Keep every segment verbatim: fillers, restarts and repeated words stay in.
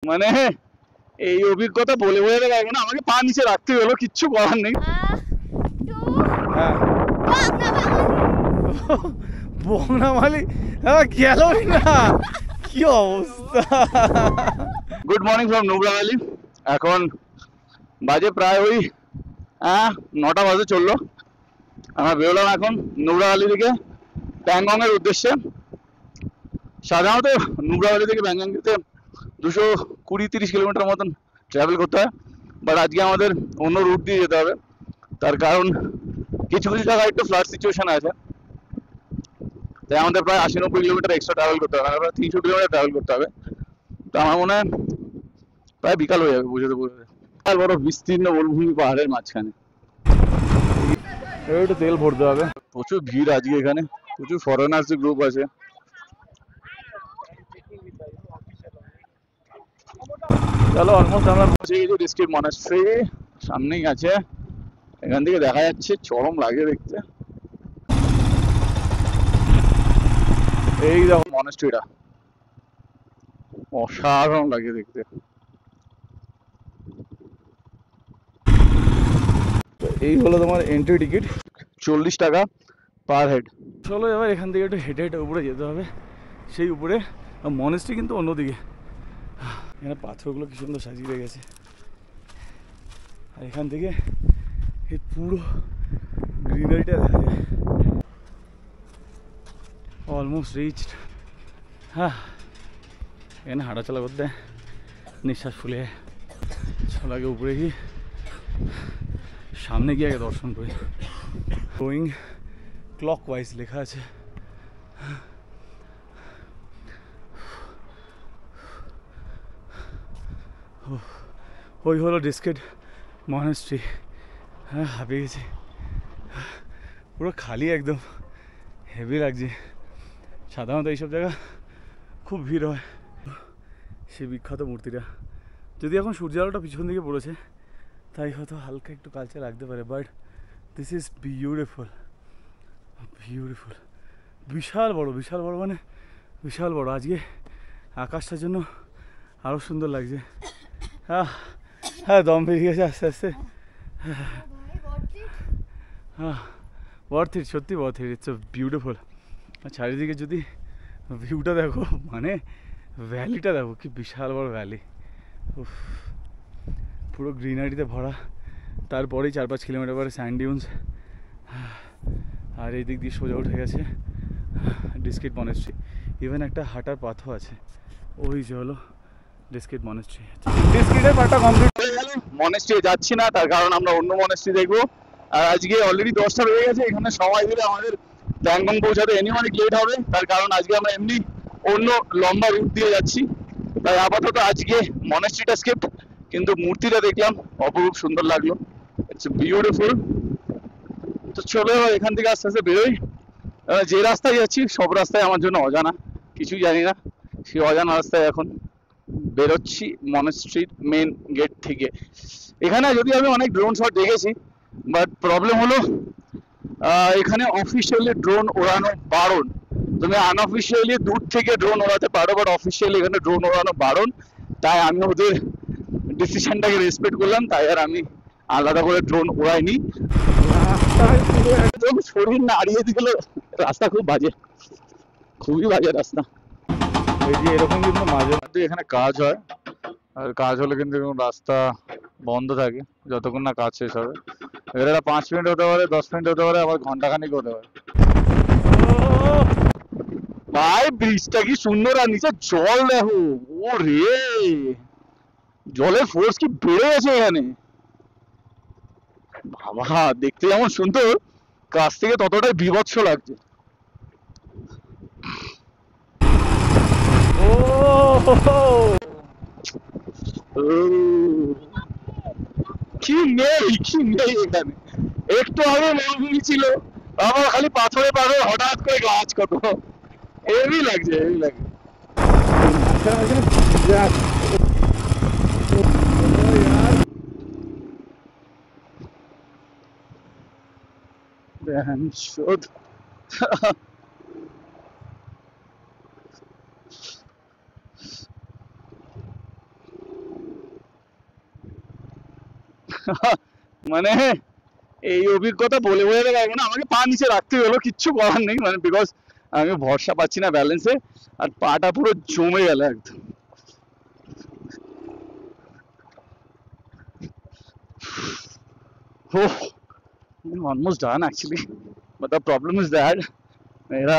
মানে এই অভিজ্ঞতা বলে বোঝাতে পারবো না, আমাকে পা নিচে রাখতে হলো, কিচ্ছু করার নেই। হ্যাঁ বংনামালি গেলই না, কি অবস্থা। Good morning from Nubra valley. এখন বাজে প্রায় ওই হ্যাঁ নটা বাজে চললো। আমরা বেরোলাম এখন নুব্রা ভ্যালি থেকে প্যাংগং এর উদ্দেশ্যে। সাধারণত নুব্রা ভ্যালি থেকে প্যাংগং যেতে দুশো কুড়ি তিরিশ কিলোমিটার মতন ট্রাভেল করতে হয়, বাট আজকে আমাদের অন্য রুট দিয়ে যেতে হবে। তার কারণ কিছু কিছু জায়গায় একটু ফ্লাড সিচুয়েশন আছে, তাই আমাদের প্রায় আশি নব্বই কিলোমিটার এক্সট্রা ট্রাভেল করতে হবে, প্রায় তিনশো কিলোমিটার ট্রাভেল করতে হবে। তো আমার মনে হয় প্রায় বিকাল হয়ে যাবে বুঝতে বুঝতে। আর বড় বিস্তীর্ণ মরুভূমি পাহাড়ের মাঝখানে একটু তেল ভরতে হবে। প্রচুর ভিড় আজকে এখানে, প্রচুর ফরেনার্স গ্রুপ আছে। চলো অলমোস্ট আমরা পৌঁছে গেছি ডিস্ট্রিক্ট মনাস্ট্রি, সামনেই আছে। এখান থেকে দেখা যাচ্ছে, চরম লাগে দেখতে। এই দেখো মনাস্ট্রিটা, অসাধারণ লাগে দেখতে। এই হলো তোমার এন্ট্রি টিকিট, চল্লিশ টাকা পার হেড। চলো এবার এখান থেকে একটু হেঁটে হেঁটে উপরে যেতে হবে, সেই উপরে। মনেস্ট্রি কিন্তু অন্যদিকে। এখানে পাথরগুলো কি সুন্দর সাজিয়ে গেছে, আর এখান থেকে এই পুরো গ্রিনারিটা দেখা যায়। Almost reached. হ্যাঁ এখানে হাঁটাচলা করতে নিঃশ্বাস ফুলে। চলো আগে উপরে গিয়ে সামনে গিয়ে আগে দর্শন করি। গোয়িং ক্লক ওয়াইজ লেখা আছে। ওই হলো ডিস্কেট মনাস্ট্রি। হ্যাঁ হাঁপিয়ে গেছি, পুরো খালি একদম, হেভি লাগছে। সাধারণত এইসব জায়গা খুব ভিড় হয়। সেই বিখ্যাত মূর্তিটা, যদি এখন সূর্য আলোটা পিছন দিকে পড়েছে তাই হয়তো হালকা একটু কালচে লাগতে পারে, but this is beautiful beautiful. বিশাল বড়, বিশাল বড় মানে বিশাল বড়। আজকে আকাশটার জন্য আরও সুন্দর লাগছে। হ্যাঁ হ্যাঁ দম বেরিয়ে গেছে আস্তে আস্তে। হ্যাঁ ওয়ার্থ ইট, সত্যি ওয়ার্থ ইট, ইটস বিউটিফুল। আর চারিদিকে যদি ভিউটা দেখো, মানে ভ্যালিটা দেখো, কি বিশাল বড় ভ্যালি, পুরো গ্রিনারিতে ভরা। তারপরেই চার পাঁচ কিলোমিটার পরে স্যান্ড ডিউনস, আর এই দিক দিয়ে সোজা উঠে গেছে ডিস্কেট মনাস্ট্রি। ইভেন একটা হাঁটার পাথও আছে, ওই যে হলো ডিস্কেট মনাস্ট্রি। ডিস্কেটের পাটা কমপ্লিট হয়ে গেল, মনাস্ট্রি যাচ্ছি না, তার কারণ আমরা অন্য মনাস্ট্রি দেখবো। আর আজকে অলরেডি দশটা রয়ে গেছে, এখানে সময় দিলে আমাদের প্যাংগং পৌঁছাতে এনি অনেক লেট হবে, তার কারণ আজকে আমরা এমনি অন্য লম্বা রুট দিয়ে যাচ্ছি। তাই আপাতত আজকে মনাস্ট্রিটা স্কিপ, কিন্তু মূর্তিটা দেখলাম, অপরূপ সুন্দর লাগলো, ইটস বিউটিফুল। তো চলো এবার এখান থেকে আস্তে আস্তে বেরোই। যে রাস্তায় যাচ্ছি সব রাস্তায় আমার জন্য অজানা, কিছুই জানি না। সেই অজানা রাস্তায় এখন বেরোচ্ছি মনাস্ট্রির মেন গেট থেকে। এখানে যদি আমি অনেক ড্রোন শট দেখেছি, বাট প্রবলেম হলো এখানে অফিসিয়ালি ড্রোন ওড়ানো বারণ। তুমি আনঅফিসিয়ালি দূর থেকে ড্রোন ওড়াতে পারো, বাট অফিসিয়ালি এখানে ড্রোন ওড়ানো বারণ। তাই আমি ওদের ডিসিশনটাকে রেসপেক্ট করলাম, তাই আর আমি আলাদা করে ড্রোন ওড়াইনি। একদম শরীর নাড়িয়ে দিল, রাস্তা খুব বাজে, খুবই বাজে রাস্তা। এই যে এরকম কিন্তু মাঝে মধ্যে এখানে কাজ হয়, আর কাজ হলে কিন্তু রাস্তা বন্ধ থাকে যতক্ষণ না কাজ শেষ হবে। এটা পাঁচ মিনিট হতে পারে, দশ মিনিট হতে পারে, আবার ঘন্টাখানিক হতে পারে। ভাই ব্রিজটা কি সুন্দর, আর নিচে জল দেখো, ও রে জলের ফোর্স কি বেড়ে গেছে এখানে। বাবা দেখতে যেমন সুন্দর, কাছ থেকে ততটাই বীভৎস লাগছে। ও কি নেই, কি নেই এখানে। একটু আগে মরুভূমি ছিল, আবার খালি পাথরে পাথর, হঠাৎ করে গাছ কত, হেভি লাগছে, হেভি লাগছে। শোধ মানে এই অভিজ্ঞতা বলে বোঝাতে পারবো না, আমাকে পা নিচে রাখতে হলো, কিচ্ছু করার নেই, মানে বিকজ আমি ভরসা পাচ্ছি না ব্যালেন্সে, আর পাটা পুরো জমে গেল একদম। Oh, I'm almost done actually, but the problem is that मेरा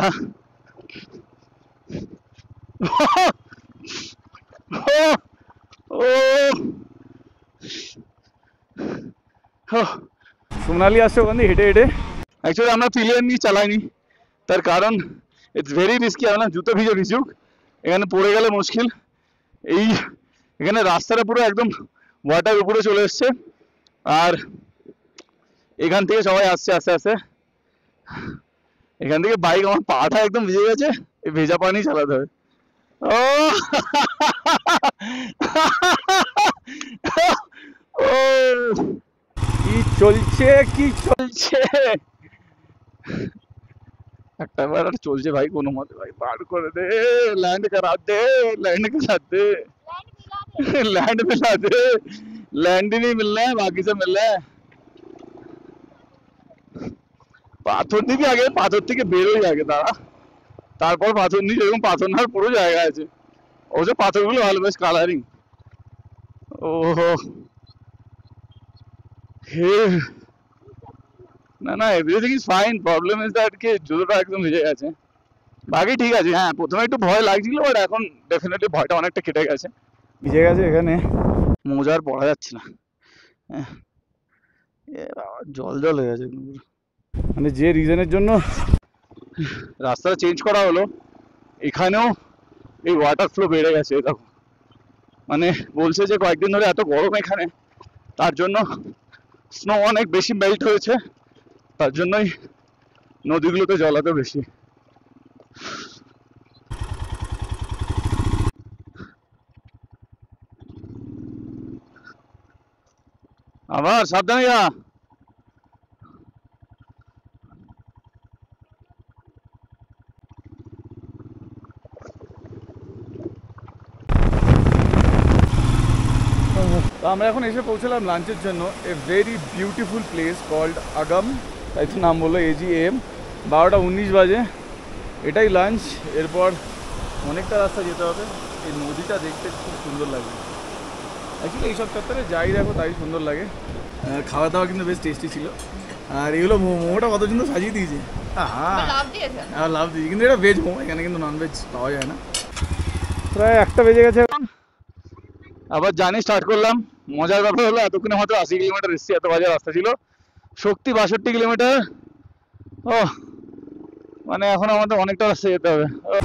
সোনালি আসছে ওখান দিয়ে হেঁটে হেঁটে। অ্যাকচুয়ালি আমরা পিলিয়ন নিয়ে চালাইনি, তার কারণ ইটস ভেরি রিস্কি। আমরা জুতো ভিজে ভিজুক, এখানে পড়ে গেলে মুশকিল। এই এখানে রাস্তাটা পুরো একদম ওয়াটার উপরে চলে এসছে, আর এখান থেকে সবাই আসছে আস্তে আস্তে। এখান থেকে বাইক, আমার পাটা একদম ভিজে গেছে, এই ভেজা পানি চালাতে হবে। ও ও কি চলছে কি চলছে, একটা বার আর চলছে ভাই, কোনো মতে ভাই পার করে দে, ল্যান্ড করা দে, ল্যান্ड करा दे, लैंड मिला दे। लैंड ही नहीं मिल रहा है, बाकी से मिल रहा है। পাথর দিকে আগে, পাথর থেকে বেরোই আগে দাঁড়া, তারপর পাথর নিয়ে এরকম পাথর নার পুরো জায়গা আছে, অবশ্য পাথরগুলো ভালো, বেশ কালারিং। ওহো হে না না, everything is fine, problem is that কি জুতোটা একদম ভিজে গেছে, বাকি ঠিক আছে। হ্যাঁ প্রথমে একটু ভয় লাগছিল, বাট এখন ডেফিনেটলি ভয়টা অনেকটা কেটে গেছে। ভিজে গেছে এখানে, মোজা আর পরা যাচ্ছে না, জল জল হয়ে গেছে। মানে যে রিজনের জন্য রাস্তাটা চেঞ্জ করা হলো, এখানেও এই ওয়াটার ফ্লো বেড়ে গেছে। দেখো মানে বলছে যে কয়েকদিন ধরে এত গরম এখানে, তার জন্য স্নো অনেক বেশি মেল্ট হয়েছে, তার জন্যই নদীগুলোতে জল এত বেশি। আবার সাবধানে যা। তো আমরা এখন এসে পৌঁছলাম লাঞ্চের জন্য, a very beautiful place called Agham, তাই তো নাম বললো এজি এম। বারোটা উনিশ বাজে, এটাই লাঞ্চ। এরপর অনেকটা রাস্তা যেতে হবে, এই নদীটা দেখতে খুব সুন্দর লাগে। অ্যাকচুয়ালি এইসব চত্বরে যাই দেখো তাই সুন্দর লাগে। খাওয়া দাওয়া কিন্তু বেশ টেস্টি ছিল, আর এগুলো মোমোটা কত সুন্দর সাজিয়ে দিয়েছে। হ্যাঁ লাভ দিয়েছে, কিন্তু এটা ভেজ মোমো, এখানে কিন্তু নন ভেজ পাওয়া যায় না। প্রায় একটা বেজে গেছে, আবার জানি স্টার্ট করলাম। মজার ব্যাপার হলো এতক্ষণে মাত্র আশি কিলোমিটার এসছি, এত বাজে রাস্তা ছিল। শক্তি বাষট্টি কিলোমিটার, ও মানে এখন আমাদের অনেকটা রাস্তা যেতে হবে।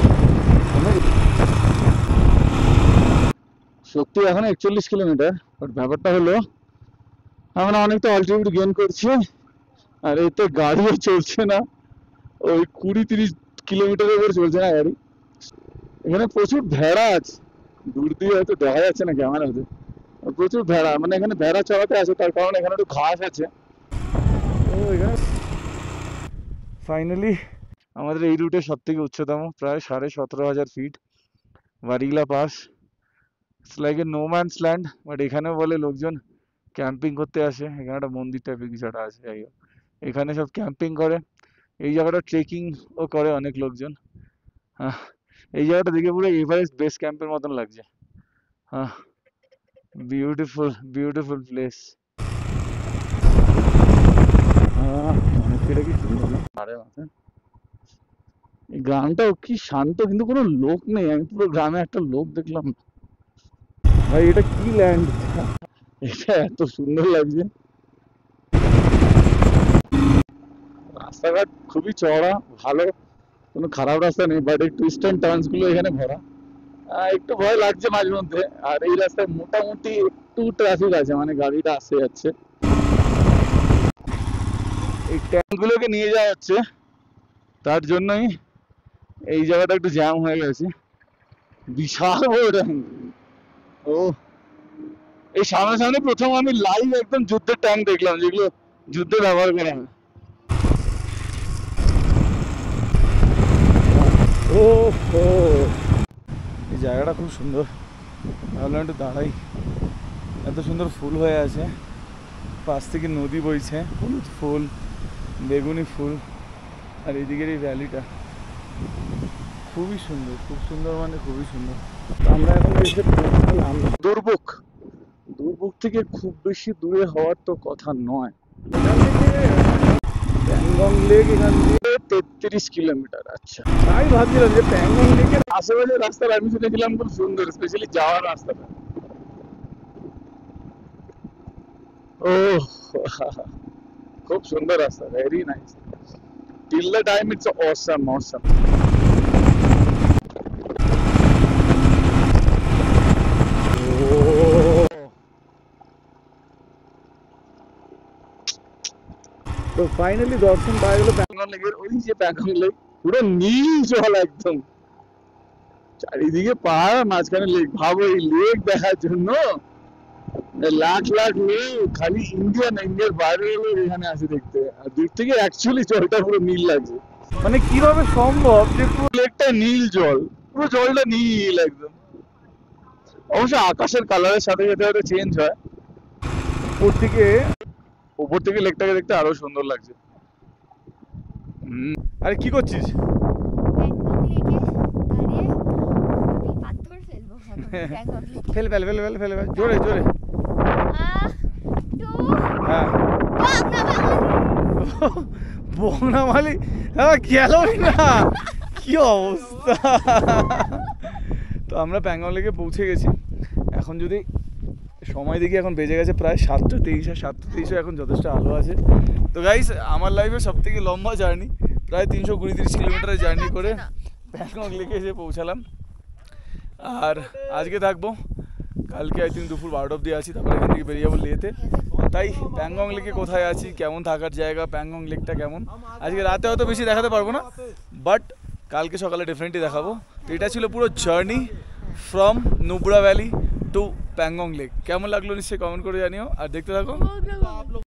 শক্তি এখন একচল্লিশ কিলোমিটার, বাট ব্যাপারটা হলো আমরা অনেকটা অল্টিটিউড গেইন করছি, আর এতে গাড়িও চলছে না, ওই কুড়ি তিরিশ কিলোমিটারের উপর চলছে না গাড়ি। এখানে প্রচুর ভেড়া আছে, দূর দিয়ে হয়তো দেখা যাচ্ছে না ক্যামেরাতে, প্রচুর ভেড়া, মানে এখানে ভেড়া চড়াতে আছে, তার কারণে এখানে একটু ঘাস আছে। ও এখানে ফাইনালি আমাদের এই রুটের সব থেকে উচ্চতম, প্রায় সাড়ে সতেরো হাজার ফিট, বারিগলা pass. It's like a no man's land, but এখানেও বলে লোকজন ক্যাম্পিং করতে আসে। এখানে একটা মন্দির টাইপের কিছু একটা আছে, যাই হোক এখানে সব ক্যাম্পিং করে। এই জায়গাটা ট্রেকিংও করে অনেক লোকজন। হ্যাঁ এই জায়গাটা দেখে পুরো এভারেস্ট বেস ক্যাম্পের মতন লাগছে। হ্যাঁ বিউটিফুল বিউটিফুল প্লেস। এই গ্রামটাও কি শান্ত, কিন্তু কোনো লোক নেই। আমি পুরো গ্রামে একটা লোক দেখলাম। ভাই এটা কি ল্যান্ড, এটা এত সুন্দর লাগছে। রাস্তাঘাট খুবই চওড়া, ভালো, কোনো খারাপ রাস্তা নেই, বাট এই টুইস্ট এন্ড টার্নস গুলো এখানে ভরা। একটু ভয় লাগছে মাঝে মধ্যে, আর এই রাস্তায় মোটামুটি একটু ট্রাফিক আছে, মানে গাড়িটা আসতে যাচ্ছে। এই ট্যাঙ্ক গুলোকে নিয়ে যাওয়া হচ্ছে, তার জন্যই এই জায়গাটা একটু জ্যাম হয়ে গেছে। বিশাল বড় ট্যাঙ্ক। ও এই সামনাসামনি প্রথম আমি লাইভ একদম যুদ্ধের ট্যাঙ্ক দেখলাম, যেগুলো যুদ্ধে ব্যবহার করা হয়। ও এই জায়গাটা খুব সুন্দর, ভাবলাম একটু দাঁড়াই, এত সুন্দর ফুল হয়ে আছে। পাশ থেকে নদী বইছে, হলুদ ফুল, বেগুনি ফুল, আর এদিকের এই ভ্যালিটা খুবই সুন্দর, খুব সুন্দর মানে খুবই সুন্দর। আমরা এখন এসে পৌঁছালাম দুর্বুক। দুর্বুক থেকে খুব বেশি দূরে হওয়ার তো কথা নয়, প্যাংগং লেক এখান থেকে তেত্রিশ কিলোমিটার। আচ্ছা, আমি ভাবছিলাম যে প্যাংগং লেকের আশেপাশে রাস্তাটা আমি শুনেছিলাম খুব সুন্দর, স্পেশালি যাওয়ার রাস্তাটা। ও খুব সুন্দর রাস্তা, very nice. Till the time it's awesome awesome. তো ফাইনালি দর্শন পাওয়া গেল প্যাংগং লেকের। ওই যে প্যাংগং লেক, পুরো নীল জল একদম, চারিদিকে পাহাড়, মাঝখানে লেক। ভাবো এই লেক দেখার জন্য লাখ লাখ লোক, খালি ইন্ডিয়া না ইন্ডিয়ার বাইরে লোক এখানে আসে দেখতে। আর দূর থেকে অ্যাকচুয়ালি জলটা পুরো নীল লাগছে। মানে কিভাবে সম্ভব যে পুরো লেকটা নীল জল, পুরো জলটা নীল একদম। অবশ্য আকাশের কালারের সাথে সাথে হয়তো চেঞ্জ হয়। উপর থেকে উপর থেকে লেকটাকে দেখতে আরো সুন্দর লাগছে। হুম, আরে কি করছিস? ফেল ফেল ফেল ফেল ফেল ফেল জোরে জোরে। হ্যাঁ বংনামালি, হ্যাঁ গেলই না, কি অবস্থা। তো আমরা প্যাংগং লেকে পৌঁছে গেছি। এখন যদি সময় দেখি, এখন বেজে গেছে প্রায় সাতটা তেইশ। আর সাতটা তেইশে এখন যথেষ্ট আলো আছে। তো গাইস, আমার লাইফে সব থেকে লম্বা জার্নি, প্রায় তিনশো কুড়ি তিরিশ কিলোমিটারের জার্নি করে প্যাংগং লেকে এসে পৌঁছালাম। আর আজকে থাকবো, কালকে আই থিঙ্ক দুপুর বারোটা অব্দি আছি, তারপরে এখান থেকে বেরিয়ে যাবো লেতে। তাই প্যাংগং লেকে কোথায় আছি, কেমন থাকার জায়গা, প্যাংগং লেকটা কেমন, আজকে রাতে হয়তো বেশি দেখাতে পারবো না, বাট কালকে সকালে ডেফিনেটলি দেখাবো। তো এটা ছিল পুরো journey from Nubra valley to Pangong lake. কেমন লাগলো নিশ্চয়ই কমেন্ট করে জানিও, আর দেখতে থাকো।